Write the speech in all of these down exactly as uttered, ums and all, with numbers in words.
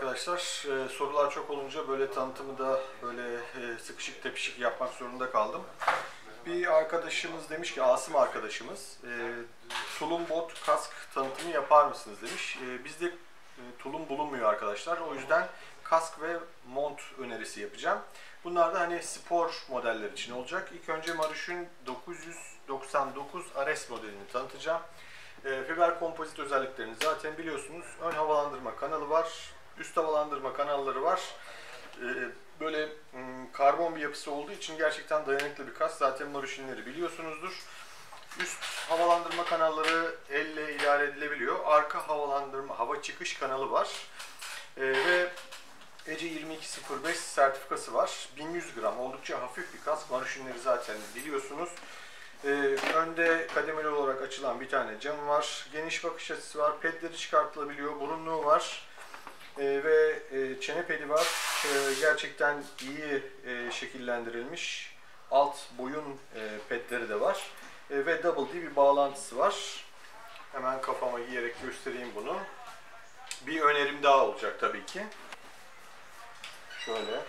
arkadaşlar. Ee, sorular çok olunca böyle tanıtımı da böyle e, sıkışık tepişik yapmak zorunda kaldım. Bir arkadaşımız demiş ki, Asım arkadaşımız, e, tulum bot kask tanıtımı yapar mısınız demiş. E, bizde e, tulum bulunmuyor arkadaşlar. O yüzden kask ve mont önerisi yapacağım. Bunlar da hani spor modeller için olacak. İlk önce Maruch'un dokuz yüz doksan dokuz R S modelini tanıtacağım. E, fiber kompozit özelliklerini zaten biliyorsunuz. Ön havalandırma kanalı var, üst havalandırma kanalları var. E, böyle m, karbon bir yapısı olduğu için gerçekten dayanıklı bir kask. Zaten Maruch'inleri biliyorsunuzdur. Üst havalandırma kanalları elle idare edilebiliyor. Arka havalandırma, hava çıkış kanalı var. E, ve E C yirmi iki sıfır beş sertifikası var. bin yüz gram, oldukça hafif bir kask. Maruch'inleri zaten biliyorsunuz. Ee, önde kademeli olarak açılan bir tane camı var. Geniş bakış açısı var. Pedleri çıkartılabiliyor. Burunluğu var. Ee, ve e, çene pedi var. Ee, gerçekten iyi e, şekillendirilmiş. Alt boyun e, pedleri de var. E, ve double D bir bağlantısı var. Hemen kafama giyerek göstereyim bunu. Bir önerim daha olacak tabii ki. Şöyle.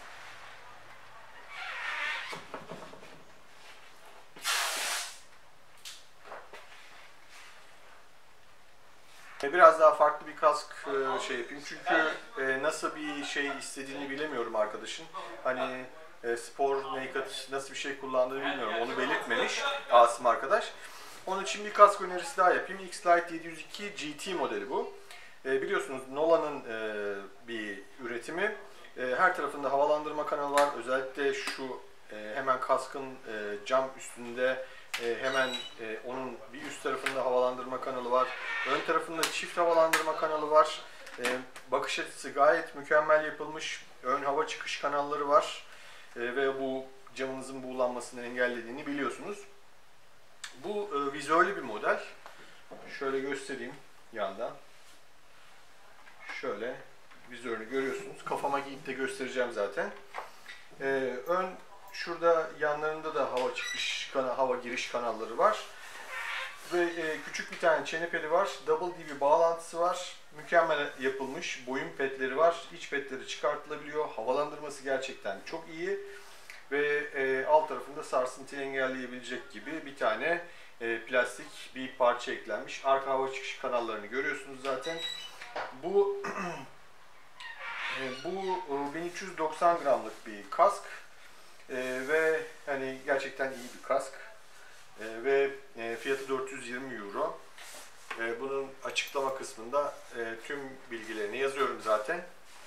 Biraz daha farklı bir kask şey yapayım çünkü nasıl bir şey istediğini bilemiyorum arkadaşın. Hani spor naked nasıl bir şey kullandığını bilmiyorum. Onu belirtmemiş Asım arkadaş. Onun için bir kask önerisi daha yapayım. X-Lite yedi yüz iki G T modeli bu. Biliyorsunuz Nolan'ın bir üretimi. Her tarafında havalandırma kanalı var. Özellikle şu hemen kaskın cam üstünde hemen onun bir üst tarafında havalandırma kanalı var. Ön tarafında çift havalandırma kanalı var. Bakış açısı gayet mükemmel yapılmış. Ön hava çıkış kanalları var. Ve bu camınızın buğulanmasını engellediğini biliyorsunuz. Bu vizörlü bir model. Şöyle göstereyim yandan. Şöyle vizörünü görüyorsunuz. Kafama giyip de göstereceğim zaten. Ön şurada yanlarında da hava çıkış, hava giriş kanalları var. Ve e, küçük bir tane çene pedi var. Double D bir bağlantısı var. Mükemmel yapılmış. Boyun pedleri var. İç pedleri çıkartılabiliyor. Havalandırması gerçekten çok iyi. Ve e, alt tarafında sarsıntıyı engelleyebilecek gibi bir tane e, plastik bir parça eklenmiş. Arka hava çıkış kanallarını görüyorsunuz zaten. Bu e, bu bin üç yüz doksan gramlık bir kask. Ee, ve hani gerçekten iyi bir kask ee, ve e, fiyatı dört yüz yirmi euro. Ee, bunun açıklama kısmında e, tüm bilgilerini yazıyorum zaten.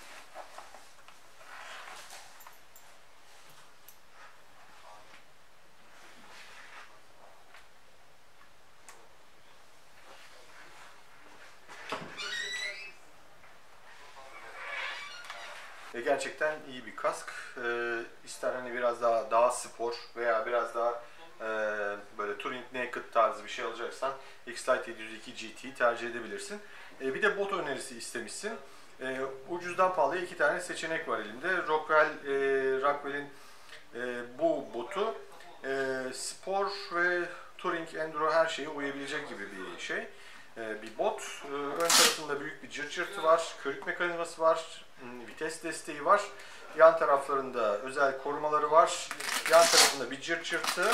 E, gerçekten iyi bir kask. E, ister hani biraz daha daha spor veya biraz daha e, böyle touring naked tarzı bir şey alacaksan X-Lite yedi yüz iki G T'yi tercih edebilirsin. E, bir de bot önerisi istemişsin. E, ucuzdan pahalıya iki tane seçenek var elimde. Rockwell, e, Rockwell'in e, bu botu e, spor ve touring, enduro her şeye uyabilecek gibi bir şey. E, bir bot. E, ön tarafında büyük bir cırt cırtı var. Körük mekanizması var. Vites desteği var. Yan taraflarında özel korumaları var. Yan tarafında bir cırt cırtı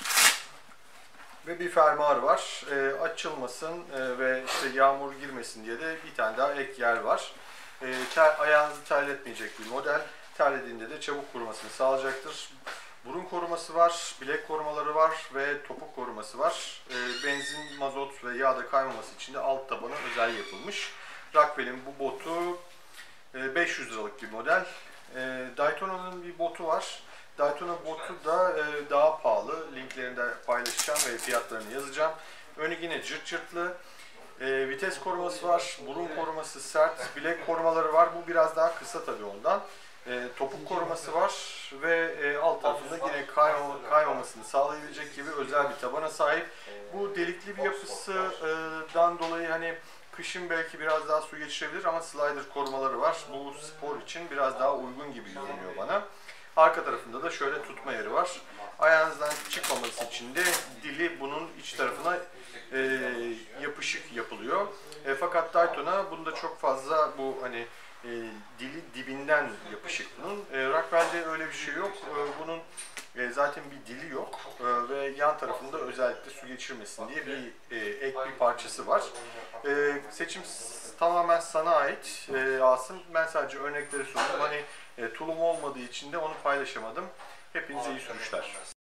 ve bir fermuar var. E, açılmasın e, ve işte yağmur girmesin diye de bir tane daha ek yer var. E, ter, ayağınızı terletmeyecek bir model. Terlediğinde de çabuk kurumasını sağlayacaktır. Burun koruması var, bilek korumaları var ve topuk koruması var. E, benzin, mazot ve yağda kaymaması için de alt tabanı özel yapılmış. Rockwell'in bu botu beş yüz liralık bir model. Daytona'nın bir botu var. Daytona botu da daha pahalı. Linklerini de paylaşacağım ve fiyatlarını yazacağım. Önü yine cırt cırtlı. Vites koruması var. Burun koruması sert. Bilek korumaları var. Bu biraz daha kısa tabii ondan. Topuk koruması var ve alt tarafında yine kaymamasını sağlayabilecek gibi özel bir tabana sahip. Bu delikli bir yapısından dolayı hani kışın belki biraz daha su geçirebilir ama slider korumaları var. Bu spor için biraz daha uygun gibi görünüyor bana. Arka tarafında da şöyle tutma yeri var. Ayağınızdan çıkmaması için de dili bunun iç tarafına e, yapışık yapılıyor. E, fakat Daytona bunda çok fazla bu hani e, derinden yapışık bunun. E, Rockwell'de öyle bir şey yok. E, bunun e, zaten bir dili yok e, ve yan tarafında özellikle su geçirmesin diye bir e, ek bir parçası var. E, seçim tamamen sana ait e, Asım. Ben sadece örnekleri sundum. Hani e, tulum olmadığı için de onu paylaşamadım. Hepinize iyi sürüşler.